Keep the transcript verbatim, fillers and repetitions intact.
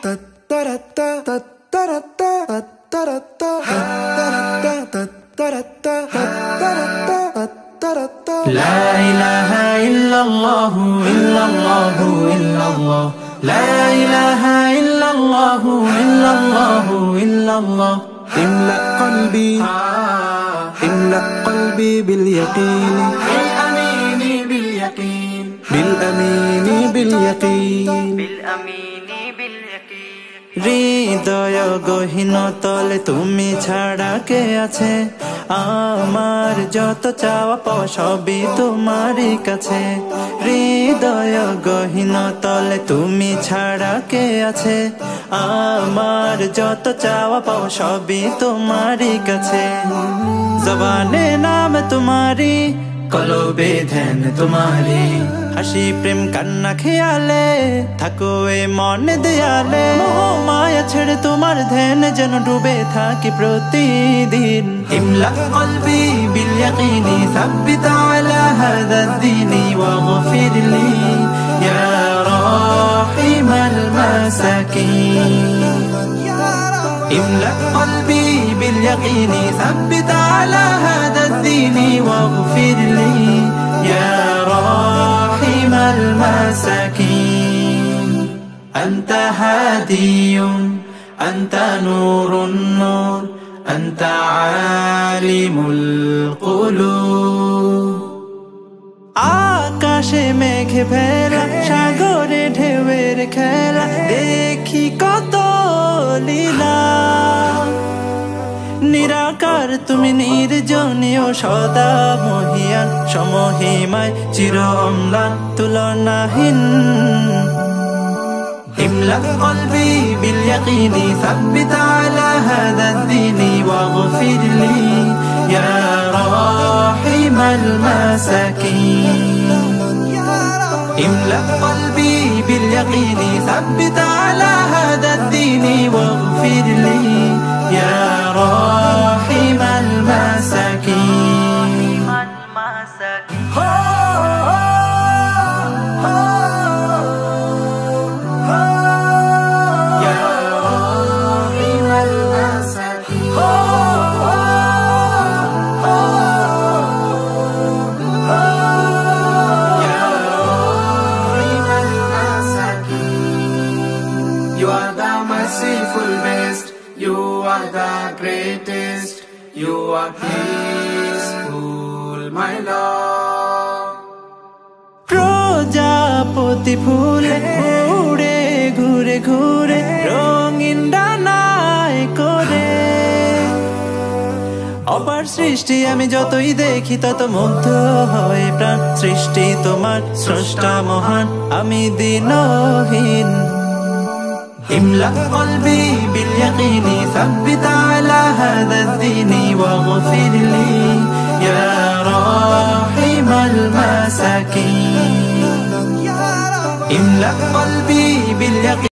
لا إله إلا الله إلا الله إلا الله لا إله إلا الله إلا الله إلا الله املأ قلبي املأ قلبي باليقين بالأمين باليقين بالأمين باليقين بالأمين باليقين হৃদয় গহীন তলে তুমি ছাড়া কে আছে আমার যত চাওয়া পাওয়া সবই তোমারই কাছে হৃদয় গহীন তলে তুমি ছাড়া কে আছে আমার যত চাওয়া পাওয়া সবই তোমারই কাছে জবানে নাম তোমারি কলবে ধ্যান তোমারি হাসি প্রেম কান্না খেয়ালে থাকো এ মন দেয়ালে মোহ মায়া ছেড়ে তোমার ধ্যান যেন ডুবে থাকি প্রতিদিন ইমলা কলবি বিল ইয়াকিনি সাব্বিত আলা হাযা দ্দীনি ওয়াগফির লি ইয়া রাহিমাল মাসাকিন املأ قلبي باليقين ثبت على هذا الدين واغفر لي يا راحم المساكين أنت هادي أنت نور النور أنت عالم القلوب আকাশে মেঘে ভেলা সাগরে ঢেউয়ের খেলা দেখি কত লীলা নিরাকার তুমি নির্জনীয় সদা মহিয়ান সমহিমায় চির অম্লান তুলনাহীন املأ قلبي باليقين ثبت على هذا الدين واغفر لي يا راحم المساكين املأ قلبي باليقين ثبت على هذا الدين واغفر لي يا راحم المساكين You are the merciful best, you are the greatest, you are peaceful, my Lord. প্রজাপতি ফুলে উড়ে ঘুরে ঘুরে রঙিন ডানায় করে অপার সৃষ্টি আমি যতই দেখি তত মুগ্ধ হয়ে প্রাণ সৃষ্টি তোমার স্রষ্টা মহান আমি দিনহীন املأ قلبي باليقين ثبت على هذا الدين واغفر لي يا راحم المساكين املأ قلبي باليقين